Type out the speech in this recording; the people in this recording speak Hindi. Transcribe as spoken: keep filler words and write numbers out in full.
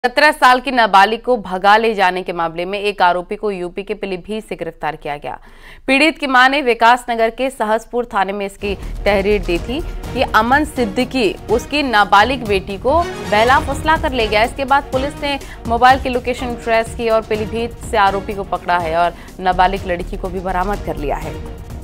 सत्रह साल की नाबालिग को भगा ले जाने के मामले में एक आरोपी को यूपी के पीलीभीत से गिरफ्तार किया गया। पीड़ित की मां ने विकास नगर के सहसपुर थाने में इसकी तहरीर दी थी कि अमन सिद्दीकी उसकी नाबालिग बेटी को बहला फुसला कर ले गया। इसके बाद पुलिस ने मोबाइल की लोकेशन ट्रेस की और पीलीभीत से आरोपी को पकड़ा है और नाबालिग लड़की को भी बरामद कर लिया है।